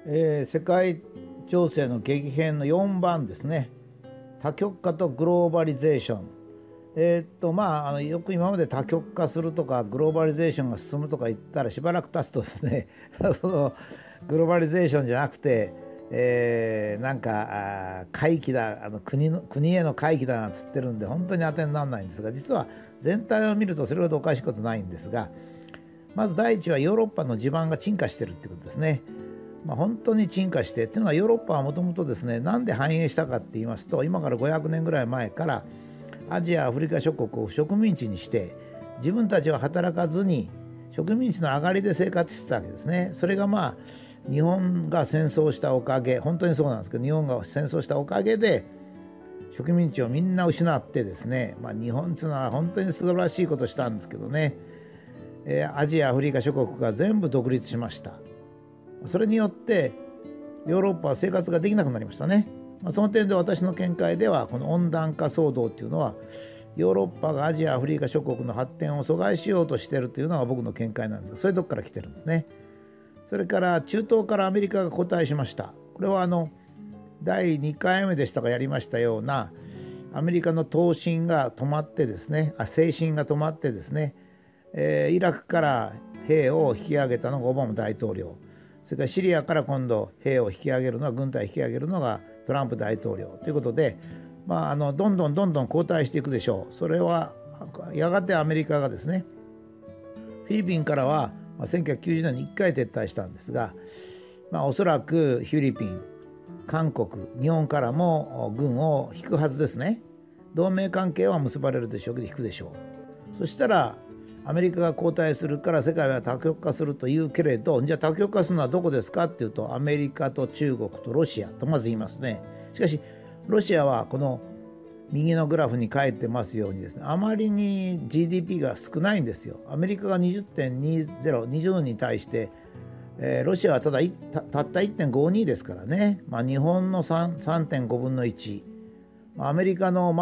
世界情勢の激変の4番ですね。多極化とグローバリゼーション。よく今まで多極化するとかグローバリゼーションが進むとか言ったらしばらく経つとですねそのグローバリゼーションじゃなくて、回帰だ、国への回帰だなんつってるんで本当に当てにならないんですが、実は全体を見るとそれほどおかしいことないんですが、まず第一はヨーロッパの地盤が沈下してるってことですね。本当に沈下してっていうのは、ヨーロッパはもともとですね、なんで繁栄したかって言いますと、今から500年ぐらい前からアジアアフリカ諸国を植民地にして、自分たちは働かずに植民地の上がりで生活してたわけですね。それが日本が戦争したおかげ、本当にそうなんですけど、日本が戦争したおかげで植民地をみんな失ってですね、日本っていうのは本当に素晴らしいことしたんですけどね、アジアアフリカ諸国が全部独立しました。それによってヨーロッパは生活ができなくなりましたね。その点で私の見解では、この温暖化騒動っていうのはヨーロッパがアジアアフリカ諸国の発展を阻害しようとしているというのが僕の見解なんですが、そういうとこから来てるんですね。それから中東からアメリカが後退しました。これは第2回目でしたがやりましたような、アメリカの東進が止まってですね、西進が止まってですね、イラクから兵を引き上げたのがオバマ大統領、それからシリアから今度兵を引き上げるのは、軍隊を引き上げるのがトランプ大統領ということで、どんどん後退していくでしょう。それはやがてアメリカがですね、フィリピンからは1990年に1回撤退したんですが、おそらくフィリピン、韓国、日本からも軍を引くはずですね。同盟関係は結ばれるでしょうけど引くでしょう。そしたらアメリカが後退するから世界は多極化するというけれど、じゃあ多極化するのはどこですかっていうと、アメリカと中国とロシアとまず言いますね。しかしロシアはこの右のグラフに書いてますようにですね、あまりに GDP が少ないんですよ。アメリカが20.20、20に対して、ロシアはたった1.52ですからね。日本の3.5分の1、アメリカの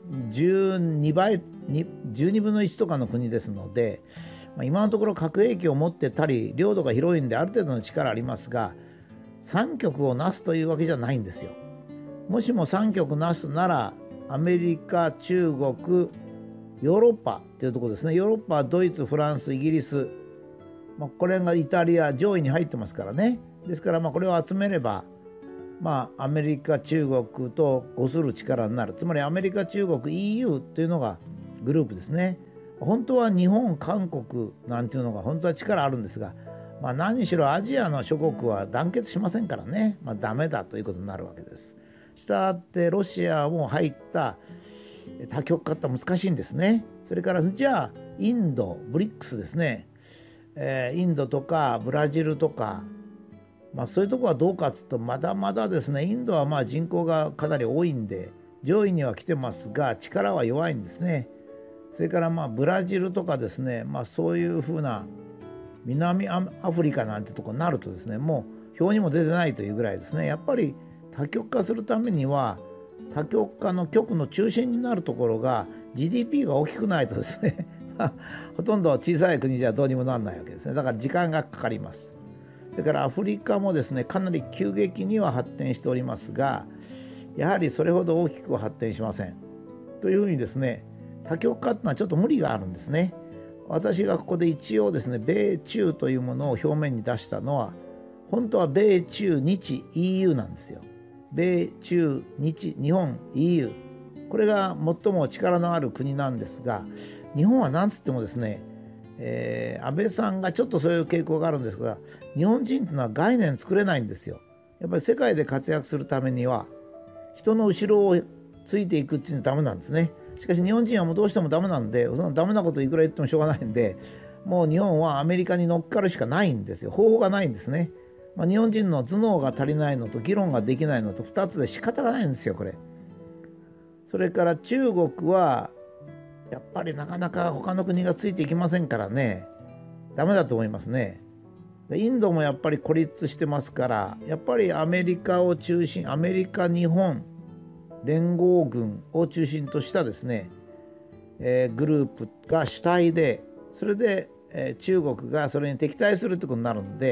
12倍、12分の1とかの国ですので、今のところ核兵器を持ってたり領土が広いんである程度の力ありますが、3極をなすというわけじゃないんですよ。もしも3極なすなら、アメリカ、中国、ヨーロッパっていうところですね。ヨーロッパはドイツ、フランス、イギリス、これがイタリア上位に入ってますからね。ですからこれを集めれば、アメリカ、中国と伍する力になる。つまりアメリカ、中国、EU というのがグループですね。本当は日本、韓国なんていうのが本当は力あるんですが、何しろアジアの諸国は団結しませんからね、ダメだということになるわけです。したがってロシアも入った多極化って難しいんですね。それからじゃあインド、ブリックスですね、インドとかブラジルとか、そういうところはどうかっつうと、まだまだですね。インドは人口がかなり多いんで上位には来てますが力は弱いんですね。それからブラジルとかですね、そういうふうな南アフリカなんてとこになるとですね、もう表にも出てないというぐらいですね。やっぱり多極化するためには、多極化の極の中心になるところが GDP が大きくないとですねほとんど小さい国じゃどうにもならないわけですね。だから時間がかかります。それからアフリカもですね、かなり急激には発展しておりますが、やはりそれほど大きくは発展しません。というふうにですね、多極化っていうのはちょっと無理があるんですね。私がここで一応ですね、米中というものを表面に出したのは、本当は米中日 EU なんですよ。米中日、日本 EU、 これが最も力のある国なんですが、日本は何つってもですね、安倍さんがちょっとそういう傾向があるんですが、日本人というのは概念作れないんですよ。やっぱり世界で活躍するためには人の後ろをついていくっていうのはダメなんですね。しかし日本人はもうどうしてもダメなんで、そのダメなこといくら言ってもしょうがないんで、もう日本はアメリカに乗っかるしかないんですよ。方法がないんですね。日本人の頭脳が足りないのと議論ができないのと2つで仕方がないんですよ、これ。それから中国はやっぱりなかなか他の国がついていきませんからね、ダメだと思いますね。インドもやっぱり孤立してますから、やっぱりアメリカを中心、アメリカ、日本連合軍を中心としたですね、グループが主体で、それで、中国がそれに敵対するということになるんで、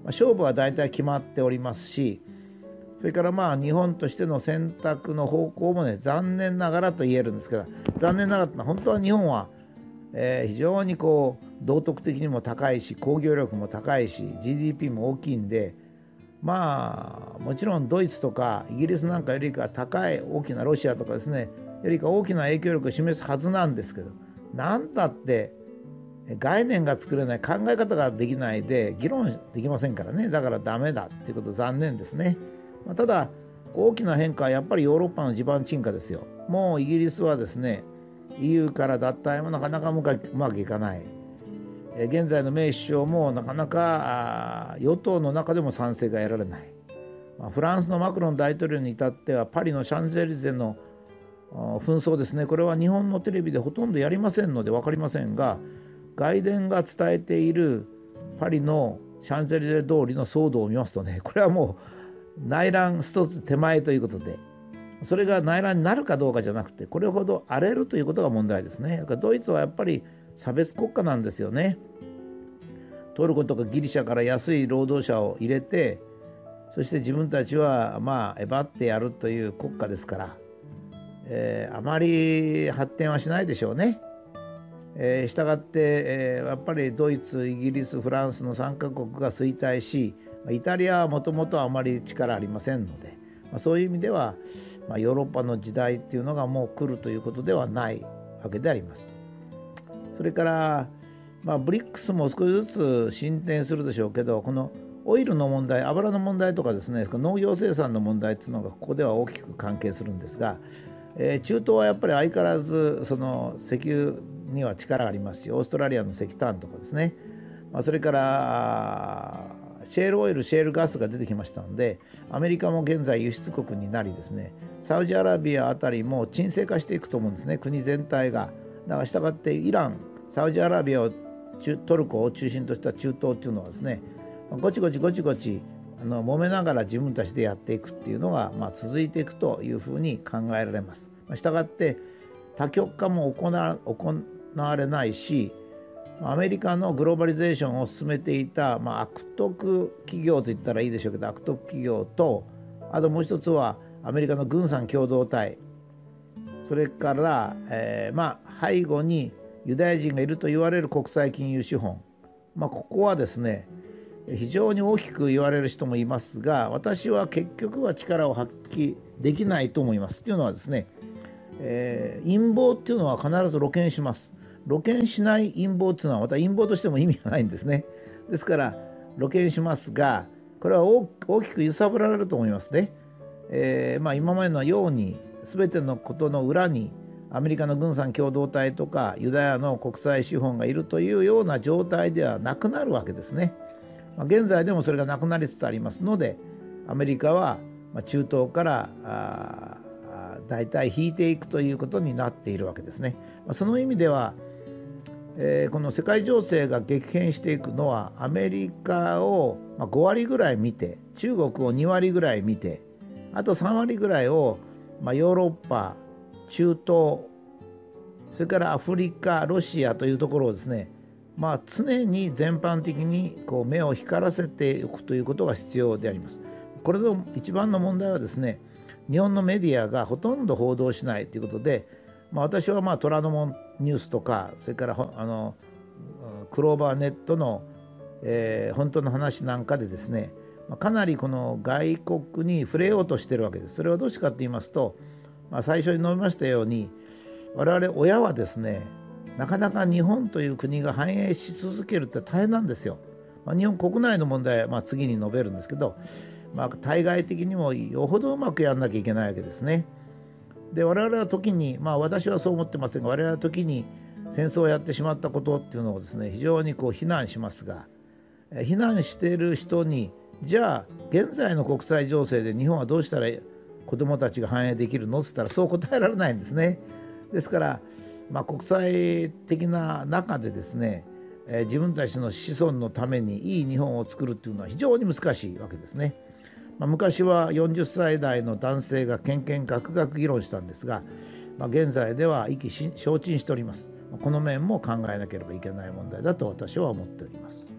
勝負は大体決まっておりますし、それから日本としての選択の方向もね、残念ながらと言えるんですけど、残念ながらというのは本当は日本は、非常に道徳的にも高いし、工業力も高いし、 GDP も大きいんで、もちろんドイツとかイギリスなんかよりか高い大きなロシアとかですねよりか大きな影響力を示すはずなんですけど、なんだって概念が作れない、考え方ができないで議論できませんからね。だからダメだっていうこと、残念ですね。ただ大きな変化はやっぱりヨーロッパの地盤沈下ですよ。もうイギリスはですね EU から脱退もなかなかうまくいかない。現在のメイ首相もなかなか与党の中でも賛成が得られない。フランスのマクロン大統領に至ってはパリのシャンゼリゼの紛争ですね、これは日本のテレビでほとんどやりませんので分かりませんが、外伝が伝えているパリのシャンゼリゼ通りの騒動を見ますとね、これはもう内乱一つ手前ということで、それが内乱になるかどうかじゃなくて、これほど荒れるということが問題ですね。だからドイツはやっぱり差別国家なんですよね。トルコとかギリシャから安い労働者を入れて、そして自分たちはえばってやるという国家ですから、あまり発展はしないでしょうね。したがって、やっぱりドイツ、イギリス、フランスの3カ国が衰退し、イタリアはもともとあまり力ありませんので、そういう意味では、ヨーロッパの時代っていうのがもう来るということではないわけであります。それからブリックスも少しずつ進展するでしょうけど、このオイルの問題、油の問題とかですね、農業生産の問題っていうのがここでは大きく関係するんですが、中東はやっぱり相変わらずその石油には力がありますし、オーストラリアの石炭とかですね、それからシェールオイル、シェールガスが出てきましたので、アメリカも現在輸出国になりですね、サウジアラビアあたりも沈静化していくと思うんですね、国全体が。だからしたがってイラン、サウジアラビアをトルコを中心とした中東っていうのはですね、ごちごち揉めながら自分たちでやっていくっていうのが続いていくというふうに考えられます。したがって多極化も行われないし、アメリカのグローバリゼーションを進めていた、悪徳企業といったらいいでしょうけど、悪徳企業と、あともう一つはアメリカの軍産共同体、それから、背後にユダヤ人がいると言われる国際金融資本、ここはですね非常に大きく言われる人もいますが、私は結局は力を発揮できないと思います。というのはですね、陰謀っていうのは必ず露見します。露見しない陰謀っていうのはまた陰謀としても意味がないんですね。ですから露見しますが、これは大きく揺さぶられると思いますね。今までのように全てのことの裏にアメリカの軍産共同体とかユダヤの国際資本がいるというような状態ではなくなるわけですね。現在でもそれがなくなりつつありますので、アメリカは中東から大体引いていくということになっているわけですね。その意味では、この世界情勢が激変していくのはアメリカを5割ぐらい見て、中国を2割ぐらい見て、あと3割ぐらいをヨーロッパ、中東、それからアフリカ、ロシアというところをですね、常に全般的に目を光らせておくということが必要であります。これの一番の問題はですね、日本のメディアがほとんど報道しないということで、私は虎ノ門ニュースとか、それからクローバーネットの、本当の話なんかでですね、かなりこの外国に触れようとしているわけです。それはどうしてかと言いますと、最初に述べましたように、我々親はですね、なかなか日本という国が繁栄し続けるって大変なんですよ。日本国内の問題は次に述べるんですけど、対外的にもよほどうまくやんなきゃいけないわけですね。で、我々は時に、私はそう思ってませんが、我々は時に戦争をやってしまったことっていうのをですね、非常に非難しますが、非難している人に、じゃあ現在の国際情勢で日本はどうしたら子どもたちが繁栄できるのって言ったらそう答えられないんですね。ですから、国際的な中でですね、自分たちの子孫のためにいい日本を作るっていうのは非常に難しいわけですね。昔は40歳代の男性がけんけんがくがく議論したんですが、現在では意気消沈しております。この面も考えなければいけない問題だと私は思っております。